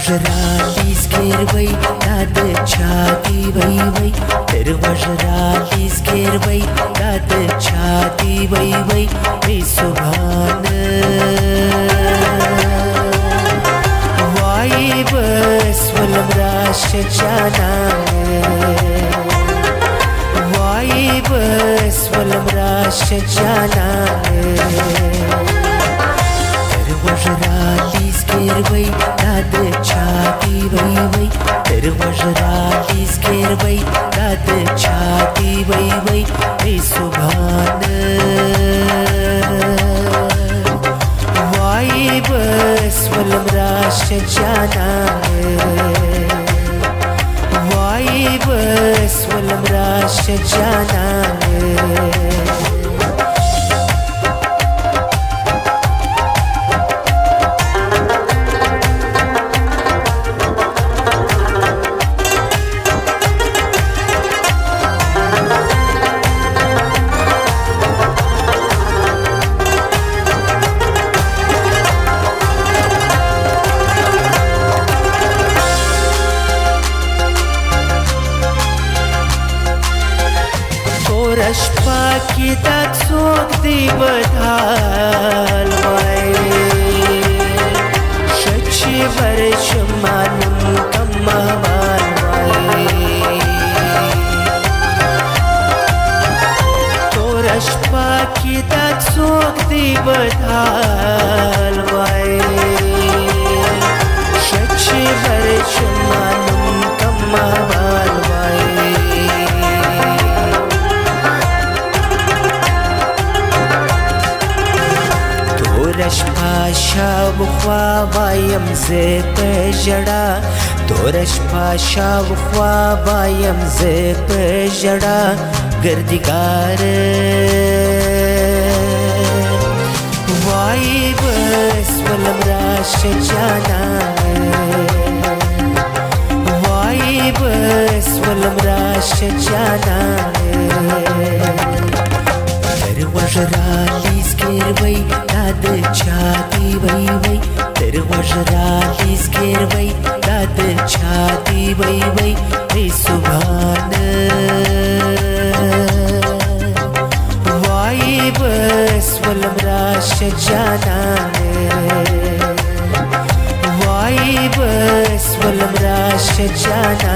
Tervajraliskervai dad chati vai vai Tervajraliskervai dad chati vai vai Hey subhan Vai bas walam rasha jana Vai bas walam rasha jana Tervajraliskervai dad chati vai vai Tervajraliskervai dad chati vai vai Hey subhan Vai bas walam rasha jana Vai bas walam rasha jana Rashpa ki dat sok di badal vai Shachi varsh manam kammal vai To rashpa ki dat sok di badal vai Shachi varsh manam kammal vai Rashpasha bukhwa bayam ze pejada Torashpasha bukhwa bayam ze pejada Gardigar Vai bas walam rasha jana Vai bas walam rasha jana Tervajraliskervai dad chati vai vai Tervajraliskervai dad chati vai vai Hey subhan Vai bas walam rasha jana Vai bas walam rasha jana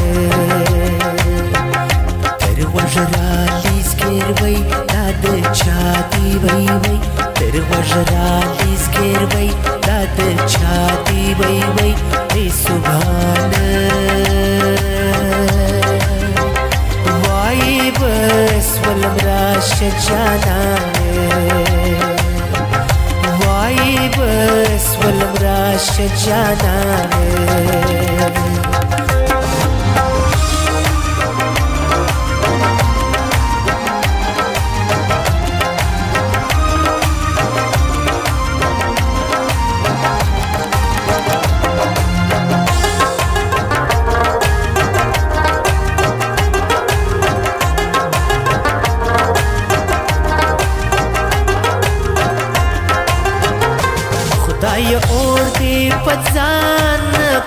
Tervajraliskervai dad chati vai vai Tervajraliskervai dad chati vai vai Hey subhan Vai bas walam rasha jana Vai bas walam rasha jana Dai or di pazan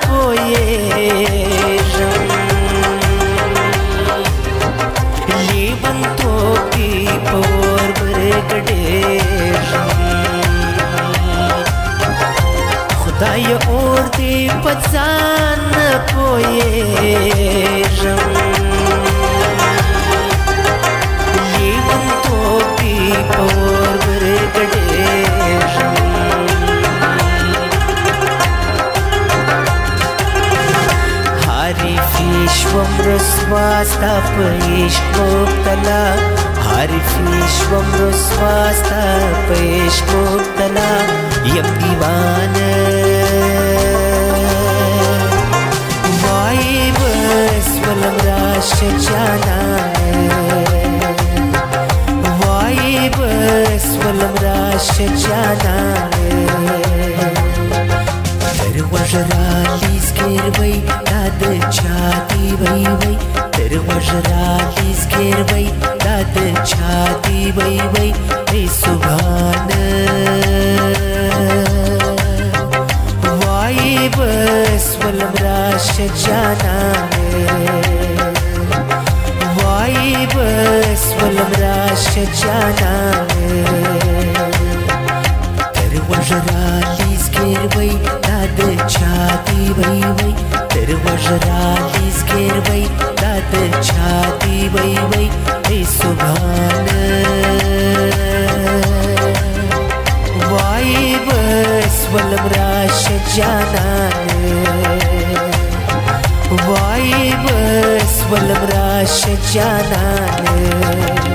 poyejam Liban to ki por brigdejam Khudai or di pazan poyejam Liban to ki por brigdejam Harifishvam rusvasta paishk mubtala Harifishvam rusvasta paishk mubtala Yam diwana Vai bas walam rasha jana Vai bas walam rasha jana Tervajraliskervai dad chati vai vai Tervajraliskervai dad chati vai vai Hey subhan Vai bas जानान Tervajralis gervai dad chati vai vai Tervajralis gervai dad chati vai vai Hey Subhan Vai bas valam rash janan Vai bas valam rash janan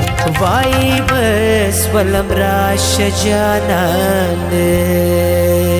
Vai bas valam rash janan